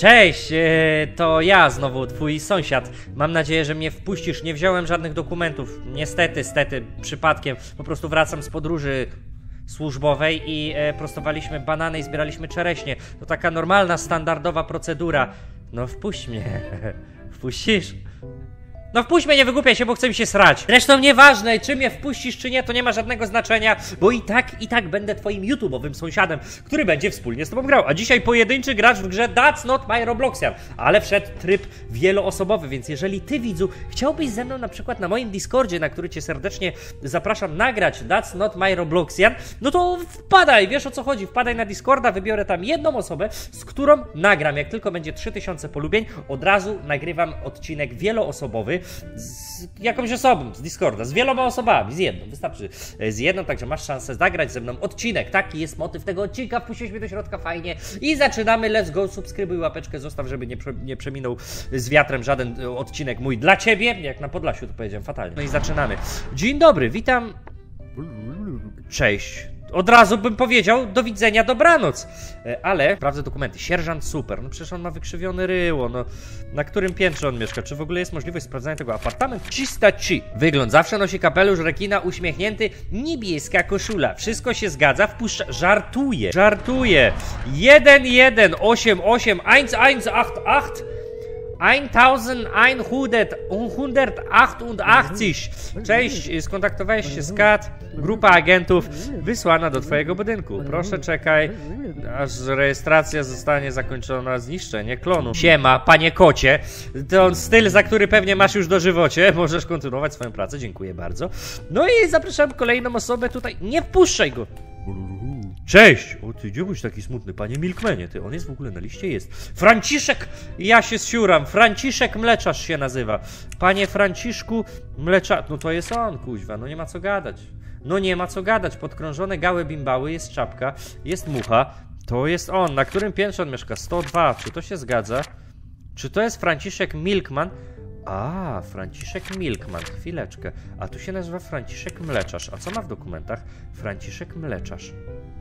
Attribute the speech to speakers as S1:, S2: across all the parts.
S1: Cześć, to ja znowu, twój sąsiad. Mam nadzieję, że mnie wpuścisz. Nie wziąłem żadnych dokumentów. Niestety, przypadkiem. Po prostu wracam z podróży służbowej i prostowaliśmy banany i zbieraliśmy czereśnie. To taka normalna, standardowa procedura. No wpuść mnie. Wpuścisz? No wpuść mnie, nie wygłupiaj się, bo chcę mi się srać. Zresztą nieważne, czy mnie wpuścisz, czy nie, to nie ma żadnego znaczenia, bo i tak będę twoim YouTube'owym sąsiadem, który będzie wspólnie z tobą grał. A dzisiaj pojedynczy gracz w grze That's Not My Robloxian, ale wszedł tryb wieloosobowy, więc jeżeli ty, widzu, chciałbyś ze mną na przykład na moim Discordzie, na który cię serdecznie zapraszam, nagrać That's Not My Robloxian, no to wpadaj, wiesz o co chodzi, wpadaj na Discorda, wybiorę tam jedną osobę, z którą nagram. Jak tylko będzie 3000 polubień, od razu nagrywam odcinek wieloosobowy z jakąś osobą z Discorda, z wieloma osobami, z jedną, wystarczy z jedną, także masz szansę zagrać ze mną odcinek. Taki jest motyw tego odcinka, wpuściłeś mnie do środka, fajnie i zaczynamy, let's go, subskrybuj, łapeczkę zostaw, żeby nie przeminął z wiatrem żaden odcinek mój dla ciebie, jak na Podlasiu to powiedziałem fatalnie. No i zaczynamy. Dzień dobry, witam. Cześć. Od razu bym powiedział do widzenia, dobranoc. Ale sprawdzę dokumenty. Sierżant Super. No przecież on ma wykrzywione ryło. No na którym piętrze on mieszka? Czy w ogóle jest możliwość sprawdzania tego apartamentu? Cistaci. Wygląd. Zawsze nosi kapelusz rekina, uśmiechnięty. Niebieska koszula. Wszystko się zgadza. Wpuszcza. Żartuje. 1188 1188. Cześć, skontaktowałeś się z KAT. Grupa agentów wysłana do twojego budynku. Proszę czekaj, aż rejestracja zostanie zakończona. Zniszczenie klonu. Siema, panie kocie. To styl, za który pewnie masz już dożywocie. Możesz kontynuować swoją pracę, dziękuję bardzo. No i zapraszam kolejną osobę tutaj. Nie wpuszczaj go. Cześć! O ty, gdzie byś taki smutny, panie Milkmanie? Ty, on jest w ogóle na liście? Jest. Franciszek! Ja się zsiuram. Franciszek Mleczarz się nazywa. Panie Franciszku Mleczarz. No to jest on, kuźwa. No nie ma co gadać. No nie ma co gadać. Podkrążone gały bimbały, jest czapka, jest mucha. To jest on. Na którym piętrze on mieszka? 102. Czy to się zgadza? Czy to jest Franciszek Milkman? A, Franciszek Milkman, chwileczkę. A tu się nazywa Franciszek Mleczarz. A co ma w dokumentach? Franciszek Mleczarz.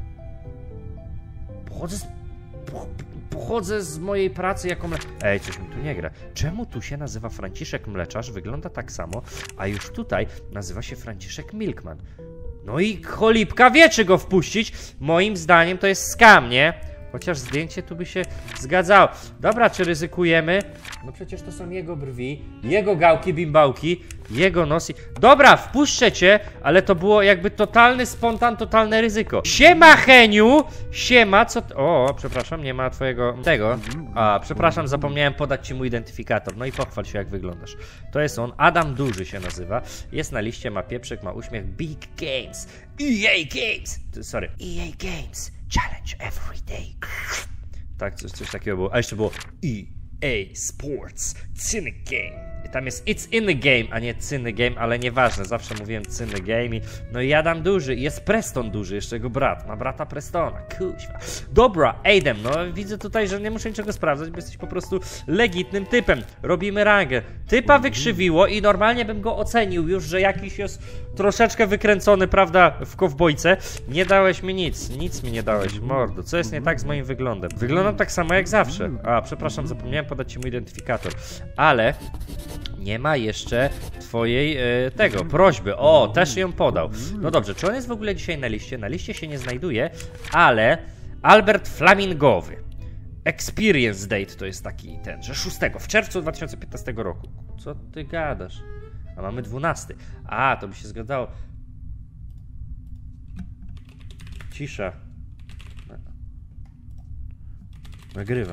S1: Pochodzę z mojej pracy jako Ej, coś mi tu nie gra. Czemu tu się nazywa Franciszek Mleczarz? Wygląda tak samo, a już tutaj nazywa się Franciszek Milkman. No i cholipka wie, czy go wpuścić. Moim zdaniem to jest skam, nie? Chociaż zdjęcie tu by się zgadzało. Dobra, czy ryzykujemy? No przecież to są jego brwi, jego gałki, bimbałki, jego nos i... Dobra, wpuszczę cię, ale to było jakby totalny spontan, totalne ryzyko. Siema, Heniu! Siema, co... O, przepraszam, nie ma twojego... tego. A, przepraszam, zapomniałem podać ci mój identyfikator. No i pochwal się, jak wyglądasz. To jest on, Adam Duży się nazywa. Jest na liście, ma pieprzyk, ma uśmiech. Big Games. EA Games! Sorry. EA Games. Challenge every day. Tak, coś takiego było. A jeszcze było EA Sports Cynic Game. I tam jest It's in the Game, a nie Cyny Game, ale nieważne, zawsze mówiłem Cyny Game. No i Adam Duży, jest Preston Duży, jeszcze jego brat, ma brata Prestona, kuźwa. Dobra, Aiden, no widzę tutaj, że nie muszę niczego sprawdzać, bo jesteś po prostu legitnym typem. Robimy rangę. Typa wykrzywiło i normalnie bym go ocenił już, że jakiś jest troszeczkę wykręcony, prawda, w kowbojce. Nie dałeś mi nic mi nie dałeś, mordo. Co jest nie tak z moim wyglądem? Wyglądam tak samo jak zawsze. A, przepraszam, zapomniałem podać ci mój identyfikator. Ale... nie ma jeszcze twojej, prośby. O, też ją podał. No dobrze, czy on jest w ogóle dzisiaj na liście? Na liście się nie znajduje, ale Albert Flamingowy. Experience date to jest taki ten, że 6 w czerwcu 2015 roku. Co ty gadasz? A mamy 12. A, to by się zgadzało. Cisza. Nagrywam.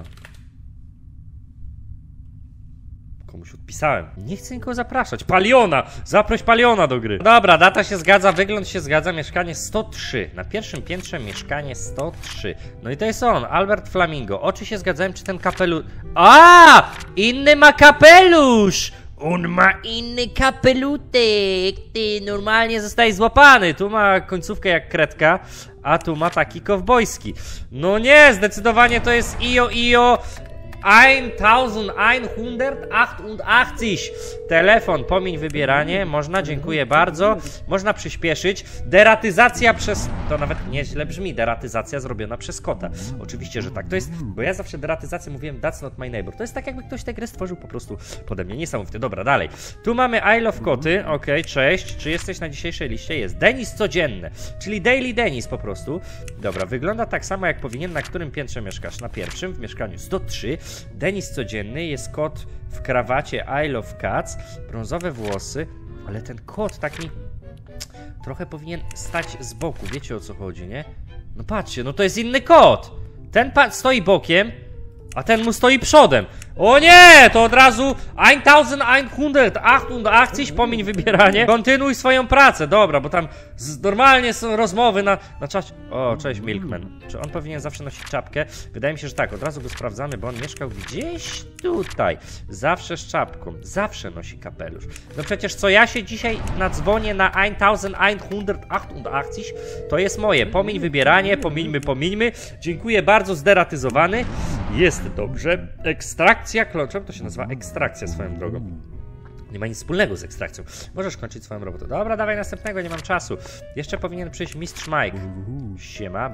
S1: Komuś odpisałem. Nie chcę nikogo zapraszać. Paliona! Zaproś Paliona do gry. Dobra, data się zgadza, wygląd się zgadza, mieszkanie 103. Na pierwszym piętrze mieszkanie 103. No i to jest on, Albert Flamingo. Oczy się zgadzają, czy ten kapelusz... A! Inny ma kapelusz! On ma inny kapelutek. Ty normalnie zostaje złapany. Tu ma końcówkę jak kredka, a tu ma taki kowbojski. No nie, zdecydowanie to jest Io. 1188. Telefon, pomiń wybieranie. Można, dziękuję bardzo. Można przyspieszyć. Deratyzacja przez... To nawet nieźle brzmi. Deratyzacja zrobiona przez kota. Oczywiście, że tak. To jest... Bo ja zawsze deratyzację mówiłem that's not my neighbor. To jest tak, jakby ktoś tę grę stworzył po prostu pode mnie. Niesamowite. Dobra, dalej. Tu mamy I love koty. Okej, cześć. Czy jesteś na dzisiejszej liście? Jest. Denis codzienny. Czyli Daily Denis po prostu. Dobra, wygląda tak samo jak powinien. Na którym piętrze mieszkasz? Na pierwszym, w mieszkaniu 103. Denis codzienny, jest kot w krawacie I love cats, brązowe włosy, ale ten kot tak mi trochę powinien stać z boku, wiecie o co chodzi, nie? No patrzcie, no to jest inny kot! Ten stoi bokiem, a ten mu stoi przodem. O nie, to od razu 1188, pomiń wybieranie. Kontynuuj swoją pracę, dobra, bo tam normalnie są rozmowy na czacie. O, cześć Milkman. Czy on powinien zawsze nosić czapkę? Wydaje mi się, że tak, od razu go sprawdzamy, bo on mieszkał gdzieś tutaj. Zawsze z czapką, zawsze nosi kapelusz. No przecież co ja się dzisiaj nadzwonię na 1188, to jest moje. Pomiń wybieranie, pomińmy. Dziękuję bardzo, zderatyzowany. Jest dobrze. Ekstrakcja kluczem, to się nazywa ekstrakcja swoją drogą. Nie ma nic wspólnego z ekstrakcją. Możesz kończyć swoją robotę. Dobra, dawaj następnego, nie mam czasu. Jeszcze powinien przyjść mistrz Mike. Siema.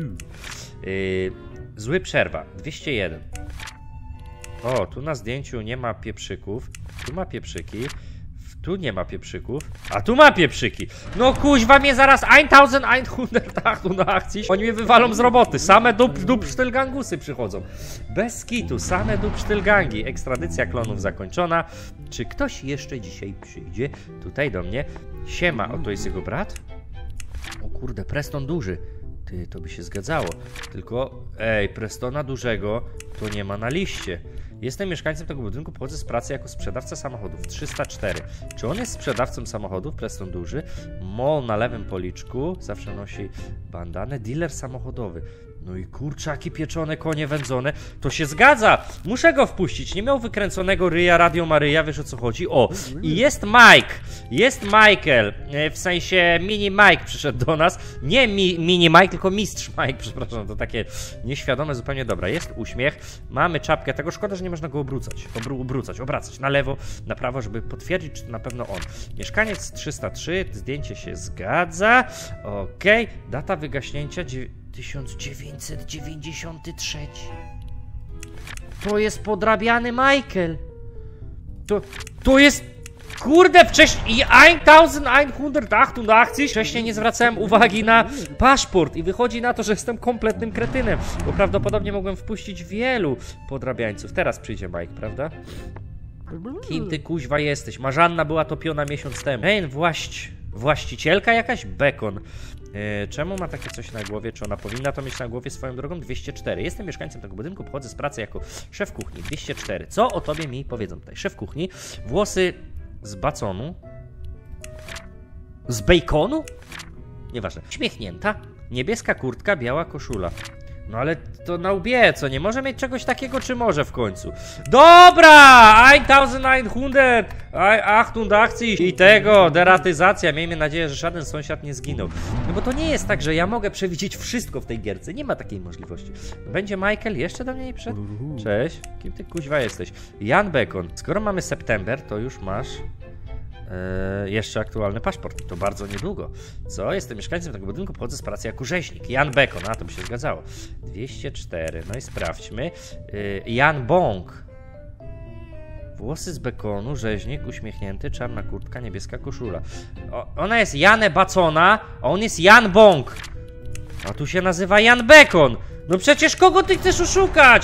S1: Zły przerwa. 201. O, tu na zdjęciu nie ma pieprzyków. Tu ma pieprzyki. Tu nie ma pieprzyków. A tu ma pieprzyki. No kuźwa mnie zaraz 1188. Oni mnie wywalą z roboty. Same dupsztylgangusy przychodzą. Bez kitu. Same dupsztylgangi. Ekstradycja klonów zakończona. Czy ktoś jeszcze dzisiaj przyjdzie tutaj do mnie? Siema. O, to jest jego brat? O kurde, Preston duży. Ty, to by się zgadzało. Tylko, Prestona dużego to nie ma na liście. Jestem mieszkańcem tego budynku, pochodzę z pracy jako sprzedawca samochodów. 304. Czy on jest sprzedawcą samochodów? Preston duży. Mol na lewym policzku. Zawsze nosi bandanę. Dealer samochodowy. No i kurczaki pieczone, konie wędzone. To się zgadza! Muszę go wpuścić. Nie miał wykręconego ryja, Radio Maryja, wiesz o co chodzi? O! I jest Mike! Jest Michael. W sensie Mini Mike przyszedł do nas. Nie Mini Mike, tylko Mistrz Mike, przepraszam. To takie nieświadome zupełnie. Dobra, jest uśmiech. Mamy czapkę. Tego szkoda, że nie można go obracać na lewo, na prawo, żeby potwierdzić, czy to na pewno on. Mieszkaniec 303. Zdjęcie się zgadza. Okej. Data wygaśnięcia 1993. To jest podrabiany Michael. To jest... Kurde, wcześniej 1188. Wcześniej nie zwracałem uwagi na paszport i wychodzi na to, że jestem kompletnym kretynem, bo prawdopodobnie mogłem wpuścić wielu podrabiańców. Teraz przyjdzie Mike, prawda? Kim ty kuźwa jesteś? Marzanna była topiona miesiąc temu. Właścicielka jakaś? Bekon. Czemu ma takie coś na głowie? Czy ona powinna to mieć na głowie swoją drogą? 204. Jestem mieszkańcem tego budynku, pochodzę z pracy jako szef kuchni. 204. Co o tobie mi powiedzą tutaj? Szef kuchni. Włosy z baconu. Z baconu? Nieważne. Uśmiechnięta. Niebieska kurtka, biała koszula. No ale to na łbie, co? Nie może mieć czegoś takiego, czy może w końcu? Dobra! 1988 i tego, deratyzacja. Miejmy nadzieję, że żaden sąsiad nie zginął. No bo to nie jest tak, że ja mogę przewidzieć wszystko w tej gierce. Nie ma takiej możliwości. Będzie Michael jeszcze do mnie nie przyszedł? Cześć. Kim ty kuźwa jesteś? Jan Bacon. Skoro mamy september, to już masz... jeszcze aktualny paszport. To bardzo niedługo. Co? Jestem mieszkańcem tego budynku, pochodzę z pracy jako rzeźnik. Jan Bacon, a to by się zgadzało. 204. No i sprawdźmy. Jan Bąk. Włosy z bekonu, rzeźnik, uśmiechnięty, czarna kurtka, niebieska koszula. Ona jest Janę Bacona, a on jest Jan Bąk. A tu się nazywa Jan Bacon. No przecież kogo ty chcesz oszukać?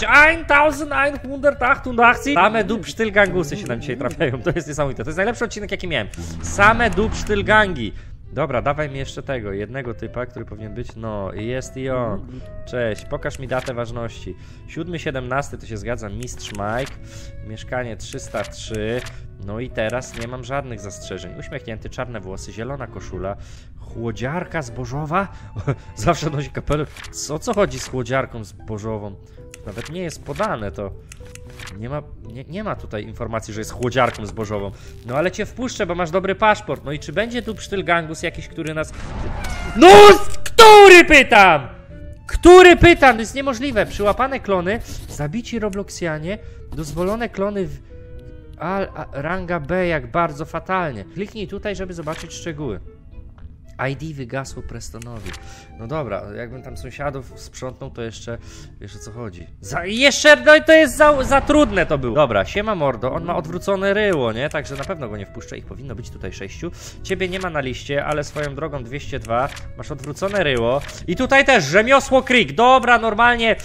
S1: 1988. Same dupsztylgangusy się nam dzisiaj trafiają. To jest niesamowite. To jest najlepszy odcinek, jaki miałem. Same dupsztylgangi. Dobra, dawaj mi jeszcze tego, jednego typa, który powinien być. No, jest i on. Cześć, pokaż mi datę ważności. 7/17, to się zgadza, mistrz Mike. Mieszkanie 303. No i teraz nie mam żadnych zastrzeżeń. Uśmiechnięty, czarne włosy, zielona koszula. Chłodziarka zbożowa? Zawsze nosi kapelusz. O co chodzi z chłodziarką zbożową? Nawet nie jest podane to. Nie ma tutaj informacji, że jest chłodziarką zbożową. No ale cię wpuszczę, bo masz dobry paszport. No i czy będzie tu psztylgangus jakiś, który nas... No! Który pytam? Który pytam? To jest niemożliwe. Przyłapane klony, zabici Robloxianie, dozwolone klony w ranga B, jak bardzo fatalnie. Kliknij tutaj, żeby zobaczyć szczegóły. ID wygasło Prestonowi. No dobra, jakbym tam sąsiadów sprzątnął, to jeszcze wiesz o co chodzi. No i to jest za trudne to było. Dobra, siema mordo, on ma odwrócone ryło, nie? Także na pewno go nie wpuszczę, ich powinno być tutaj 6. Ciebie nie ma na liście, ale swoją drogą 202. Masz odwrócone ryło. I tutaj też rzemiosło Krieg. Dobra, normalnie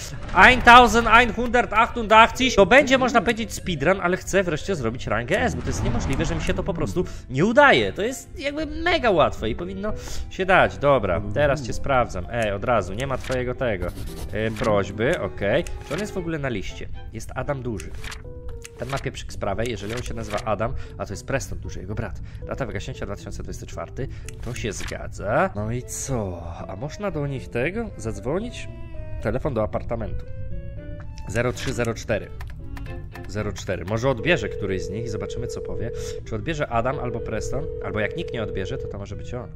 S1: 1188. To będzie można powiedzieć speedrun, ale chcę wreszcie zrobić rangę S, bo to jest niemożliwe, że mi się to po prostu nie udaje. To jest jakby mega łatwe i powinno się dać. Dobra, teraz cię sprawdzam. Od razu, nie ma twojego prośby, okej. Czy on jest w ogóle na liście? Jest Adam Duży. Ten ma pieprzyk z prawej, jeżeli on się nazywa Adam, a to jest Preston Duży, jego brat. Data wygaśnięcia 2024, to się zgadza. No i co? A można do nich zadzwonić? Telefon do apartamentu. 0304. 04. Może odbierze któryś z nich i zobaczymy co powie. Czy odbierze Adam albo Preston? Albo jak nikt nie odbierze, to może być on.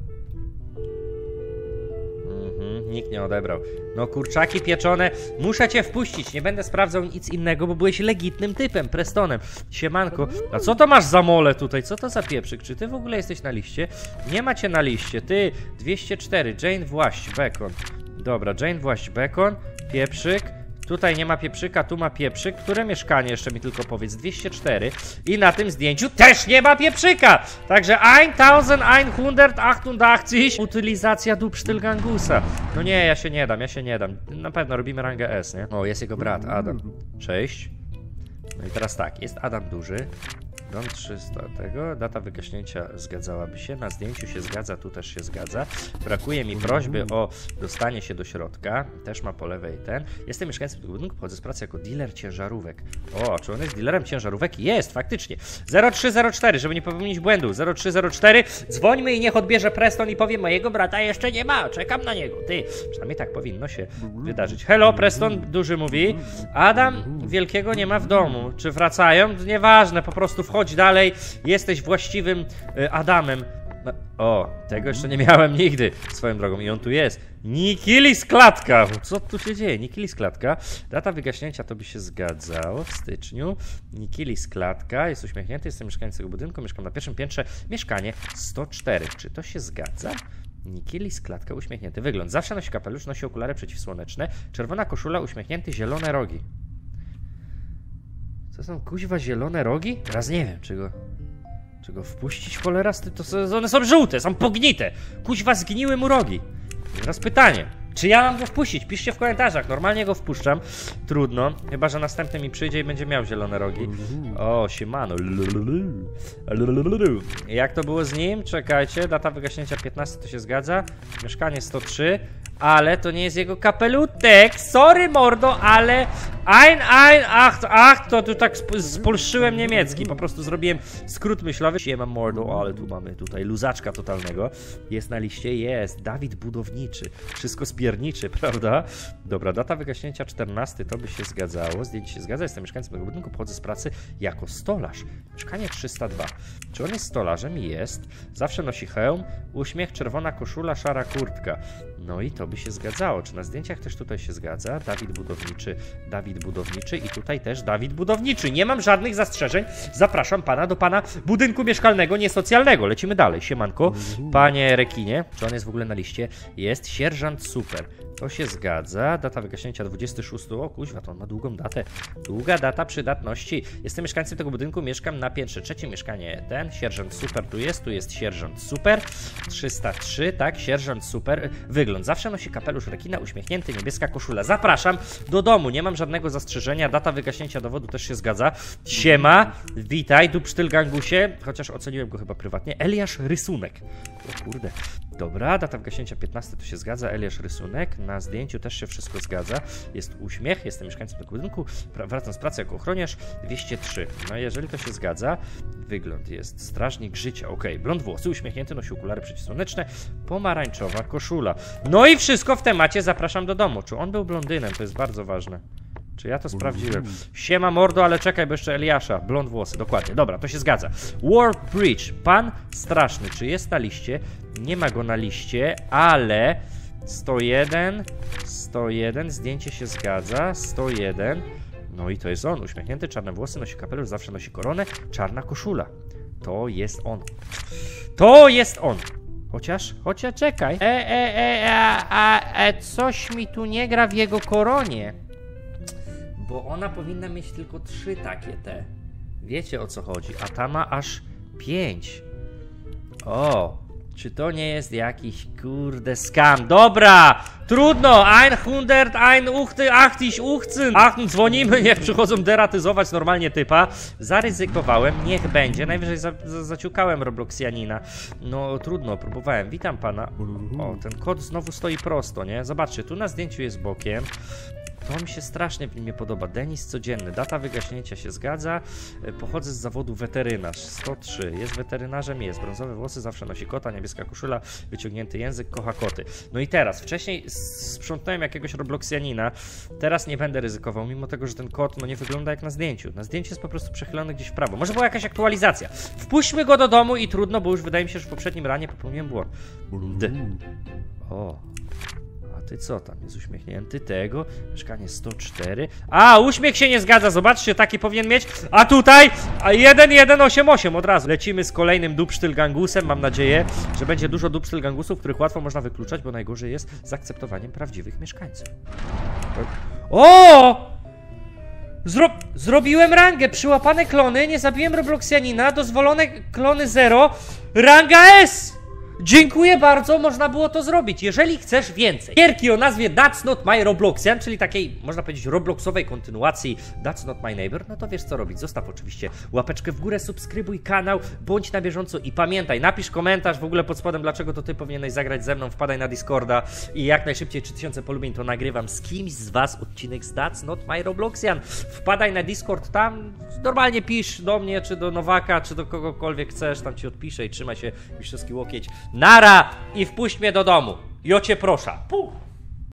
S1: Nikt nie odebrał. No kurczaki pieczone, muszę cię wpuścić, nie będę sprawdzał nic innego, bo byłeś legitnym typem, Prestonem. Siemanko, a co to masz za mole tutaj? Co to za pieprzyk? Czy ty w ogóle jesteś na liście? Nie macie na liście, ty 204, Jane Właść, Bacon. Dobra, Jane Właść, Bacon, pieprzyk. Tutaj nie ma pieprzyka, tu ma pieprzyk. Które mieszkanie jeszcze mi tylko powiedz? 204. I na tym zdjęciu też nie ma pieprzyka. Także 1188. Utylizacja Dubsztylgangusa. No nie, ja się nie dam. Na pewno robimy rangę S, nie? O, jest jego brat, Adam. Cześć. No i teraz tak, jest Adam Duży. Dom 300 tego, data wygaśnięcia zgadzałaby się, na zdjęciu się zgadza, tu też się zgadza. Brakuje mi prośby o dostanie się do środka, też ma po lewej ten. Jestem mieszkańcem tego budynku, pochodzę z pracy jako dealer ciężarówek. O, czy on jest dealerem ciężarówek? Jest, faktycznie. 0304, żeby nie popełnić błędu, 0304, dzwońmy i niech odbierze Preston i powie, mojego brata jeszcze nie ma, czekam na niego, ty. Przynajmniej tak powinno się wydarzyć. Hello, Preston Duży mówi, Adam Wielkiego nie ma w domu, czy wracają? Nieważne, po prostu wchodź dalej, jesteś właściwym Adamem. O, tego jeszcze nie miałem nigdy swoją drogą i on tu jest. Nikilis klatka! Co tu się dzieje? Nikilis klatka. Data wygaśnięcia to by się zgadzało w styczniu. Nikilis klatka. Jest uśmiechnięty, jestem mieszkańcem tego budynku, mieszkam na pierwszym piętrze. Mieszkanie 104. Czy to się zgadza? Nikilis klatka, uśmiechnięty wygląd. Zawsze nosi kapelusz, nosi okulary przeciwsłoneczne. Czerwona koszula, uśmiechnięty, zielone rogi. Co są kuźwa zielone rogi? Teraz nie wiem, czy go wpuścić, cholera? One są żółte, są pognite. Kuźwa zgniły mu rogi. Teraz pytanie, czy ja mam go wpuścić? Piszcie w komentarzach, normalnie go wpuszczam. Trudno, chyba że następny mi przyjdzie i będzie miał zielone rogi. O, siemano. Jak to było z nim? Czekajcie, data wygaśnięcia 15 to się zgadza. Mieszkanie 103. Ale to nie jest jego kapelutek. Sorry, mordo, ale... to tu tak spolszczyłem niemiecki. Po prostu zrobiłem skrót myślowy. Siema, mordo, ale tu mamy tutaj luzaczka totalnego. Jest na liście, jest. Dawid Budowniczy. Wszystko spierniczy, prawda? Dobra, data wygaśnięcia 14, to by się zgadzało. Zdjęcie się zgadza, jestem mieszkańcem tego budynku, pochodzę z pracy jako stolarz. Mieszkanie 302. Czy on jest stolarzem? Jest. Zawsze nosi hełm, uśmiech, czerwona koszula, szara kurtka. No i to by się zgadzało. Czy na zdjęciach też tutaj się zgadza? Dawid Budowniczy i tutaj też Dawid Budowniczy. Nie mam żadnych zastrzeżeń. Zapraszam pana do pana budynku mieszkalnego, niesocjalnego. Lecimy dalej. Siemanko, panie rekinie. Czy on jest w ogóle na liście? Jest. Sierżant Super. To się zgadza. Data wygaśnięcia 26. O kuźwa, to on ma długą datę. Długa data przydatności. Jestem mieszkańcem tego budynku, mieszkam na piętrze trzecim. Mieszkanie ten. Sierżant Super tu jest Sierżant Super. 303, tak, Sierżant Super. Wygląd. Zawsze nosi kapelusz rekina, uśmiechnięty, niebieska koszula. Zapraszam do domu. Nie mam żadnego zastrzeżenia. Data wygaśnięcia dowodu też się zgadza. Siema, witaj, Dubsztylgangusie. Chociaż oceniłem go chyba prywatnie. Eliasz Rysunek. O kurde. Dobra, data wygaśnięcia 15 to się zgadza. Eliasz Rysunek. Na zdjęciu też się wszystko zgadza. Jest uśmiech, jestem mieszkańcem tego budynku. Wracam z pracy jako ochroniarz. 203. No jeżeli to się zgadza, wygląd jest strażnik życia. Ok, blond włosy, uśmiechnięty, nosi okulary przeciwsłoneczne. Pomarańczowa koszula. No i wszystko w temacie. Zapraszam do domu. Czy on był blondynem? To jest bardzo ważne. Czy ja to sprawdziłem? Siema mordo, ale czekaj, bo jeszcze Eliasza. Blond włosy, dokładnie. Dobra, to się zgadza. Warp Bridge. Pan straszny. Czy jest na liście? Nie ma go na liście, ale 101, 101, zdjęcie się zgadza, 101. No i to jest on, uśmiechnięty, czarne włosy, nosi kapelusz, zawsze nosi koronę, czarna koszula. To jest on. To jest on! Chociaż czekaj. Coś mi tu nie gra w jego koronie. Bo ona powinna mieć tylko 3 takie te. Wiecie o co chodzi, a ta ma aż 5. O, czy to nie jest jakiś kurde skam? Dobra, trudno, 180, dzwonimy, niech przychodzą deratyzować normalnie typa. Zaryzykowałem, niech będzie, najwyżej zaciukałem Robloxianina. No trudno, próbowałem, witam pana. O, ten kot znowu stoi prosto, nie? Zobaczcie, tu na zdjęciu jest bokiem. To mi się strasznie w nim podoba. Denis codzienny. Data wygaśnięcia się zgadza. Pochodzę z zawodu weterynarz. 103. Jest weterynarzem, jest. Brązowe włosy, zawsze nosi kota, niebieska koszula, wyciągnięty język, kocha koty. No i teraz, wcześniej sprzątnąłem jakiegoś Robloxianina. Teraz nie będę ryzykował, mimo tego, że ten kot no nie wygląda jak na zdjęciu. Na zdjęciu jest po prostu przechylony gdzieś w prawo. Może była jakaś aktualizacja. Wpuśćmy go do domu i trudno, bo już wydaje mi się, że w poprzednim ranie popełniłem błąd. O. Ty co tam? Jest uśmiechnięty tego. Mieszkanie 104. A, uśmiech się nie zgadza. Zobaczcie, taki powinien mieć. A tutaj 1188 od razu. Lecimy z kolejnym Dupsztylgangusem. Mam nadzieję, że będzie dużo Dupsztylgangusów, których łatwo można wykluczać, bo najgorzej jest z akceptowaniem prawdziwych mieszkańców. O! Zrobiłem rangę. Przyłapane klony. Nie zabiłem Robloxianina. Dozwolone klony 0. Ranga S! Dziękuję bardzo, można było to zrobić. Jeżeli chcesz więcej gierki o nazwie That's Not My Robloxian, czyli takiej, można powiedzieć, robloxowej kontynuacji That's Not My Neighbor, no to wiesz co robić. Zostaw oczywiście łapeczkę w górę, subskrybuj kanał, bądź na bieżąco i pamiętaj, napisz komentarz w ogóle pod spodem, dlaczego to ty powinieneś zagrać ze mną, wpadaj na Discorda i jak najszybciej 3000 polubień to nagrywam z kimś z was odcinek z That's Not My Robloxian. Wpadaj na Discord, tam normalnie pisz do mnie, czy do Nowaka, czy do kogokolwiek chcesz, tam ci odpiszę i trzymaj się, mistrzowski łokieć. Nara i wpuść mnie do domu. Jo cię proszę. Puh.